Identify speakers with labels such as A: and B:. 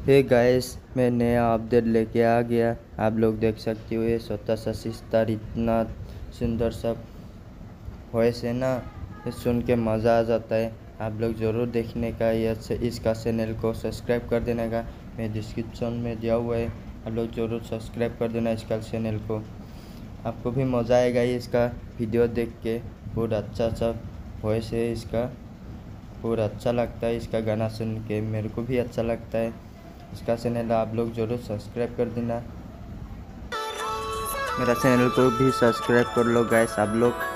A: Hey guys, मैं नया update लेके आ गया। आप लोग देख सकते हो ये छोटा सा सिस्टर इतना सुंदर सा वॉइस है ना, ये सुन के मज़ा आ जाता है। आप लोग ज़रूर देखने का, ये इसका चैनल को सब्सक्राइब कर देने का। मैं डिस्क्रिप्शन में दिया हुआ है, आप लोग ज़रूर सब्सक्राइब कर देना इसका चैनल को। आपको भी मज़ा आएगा ये इसका वीडियो देख के। बहुत अच्छा सा वॉइस है इसका, बहुत अच्छा लगता है इसका गाना सुन के, मेरे को भी अच्छा लगता है। इसका चैनल आप लोग ज़रूर सब्सक्राइब कर देना। मेरा चैनल को भी सब्सक्राइब कर लो गाइस आप लोग।